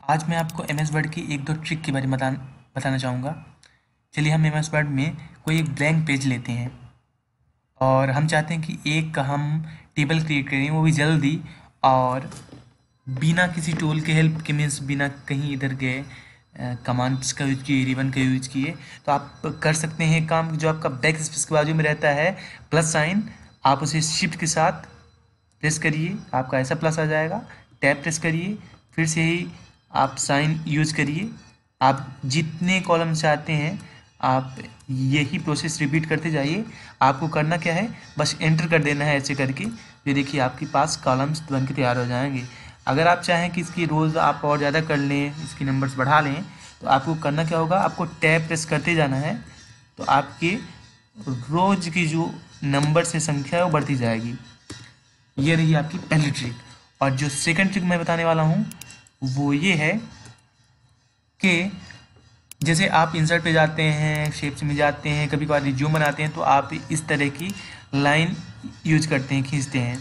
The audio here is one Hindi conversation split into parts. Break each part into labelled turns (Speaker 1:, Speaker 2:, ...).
Speaker 1: आज मैं आपको एम एस वर्ड की एक दो ट्रिक के बारे में बताना चाहूँगा। चलिए हम एम एस वर्ड में कोई एक ब्लैंक पेज लेते हैं और हम चाहते हैं कि एक हम टेबल क्रिएट करें, वो भी जल्दी और बिना किसी टूल के हेल्प के, मीन्स बिना कहीं इधर गए कमांड्स का यूज किए, रिबन का यूज किए। तो आप कर सकते हैं काम, जो आपका बैक स्पेस के बाजू में रहता है प्लस साइन, आप उसे शिफ्ट के साथ प्रेस करिए, आपका ऐसा प्लस आ जाएगा। टैब प्रेस करिए, फिर से ही आप साइन यूज करिए। आप जितने कॉलम चाहते हैं आप यही प्रोसेस रिपीट करते जाइए। आपको करना क्या है, बस एंटर कर देना है ऐसे करके। ये देखिए आपके पास कॉलम्स बन के तैयार हो जाएंगे। अगर आप चाहें कि इसकी रोज़ आप और ज़्यादा कर लें, इसकी नंबर्स बढ़ा लें, तो आपको करना क्या होगा, आपको टैब प्रेस करते जाना है। तो आपके रोज़ की जो नंबर से संख्या है वो बढ़ती जाएगी। ये रही आपकी पहली ट्रिक। और जो सेकंड ट्रिक मैं बताने वाला हूँ वो ये है कि जैसे आप इंसर्ट पे जाते हैं, शेप्स में जाते हैं, कभी कभार रिज्यूम बनाते हैं, तो आप इस तरह की लाइन यूज करते हैं, खींचते हैं।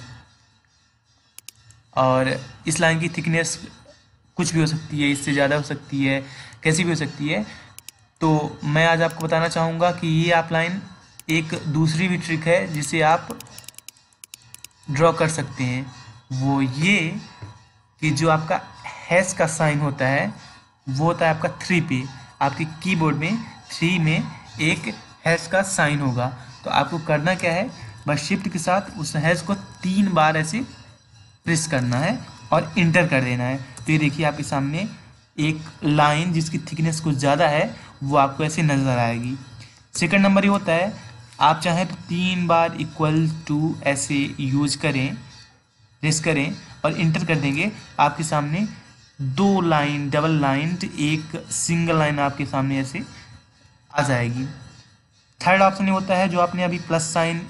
Speaker 1: और इस लाइन की थिकनेस कुछ भी हो सकती है, इससे ज़्यादा हो सकती है, कैसी भी हो सकती है। तो मैं आज आपको बताना चाहूँगा कि ये आप लाइन एक दूसरी भी ट्रिक है जिसे आप ड्रॉ कर सकते हैं। वो ये कि जो आपका हैश का साइन होता है वो होता है आपका 3 पे। आपके कीबोर्ड में 3 में एक हैश का साइन होगा। तो आपको करना क्या है, बस शिफ्ट के साथ उस हैश को 3 बार ऐसे प्रेस करना है और इंटर कर देना है। तो ये देखिए आपके सामने एक लाइन जिसकी थिकनेस कुछ ज़्यादा है वो आपको ऐसे नज़र आएगी। सेकंड नंबर ये होता है, आप चाहें तो 3 बार इक्वल टू ऐसे यूज करें, प्रेस करें और इंटर कर देंगे। आपके सामने 2 लाइन डबल लाइन, एक सिंगल लाइन आपके सामने ऐसे आ जाएगी। थर्ड ऑप्शन ये होता है, जो आपने अभी प्लस साइन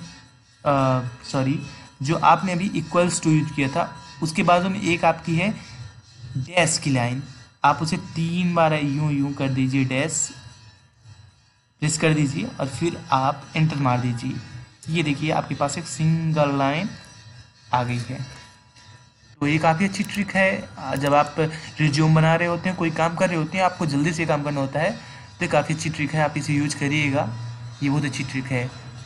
Speaker 1: जो आपने अभी इक्वल्स टू यूज किया था, उसके बाजू में एक आपकी है डैश की लाइन। आप उसे 3 बार यूं कर दीजिए, डैश प्रेस कर दीजिए और फिर आप एंटर मार दीजिए। ये देखिए आपके पास एक सिंगल लाइन आ गई है। तो ये काफ़ी अच्छी ट्रिक है। जब आप रिज्यूम बना रहे होते हैं, कोई काम कर रहे होते हैं, आपको जल्दी से काम करना होता है, तो काफ़ी अच्छी ट्रिक है, आप इसे यूज करिएगा। ये बहुत अच्छी ट्रिक है।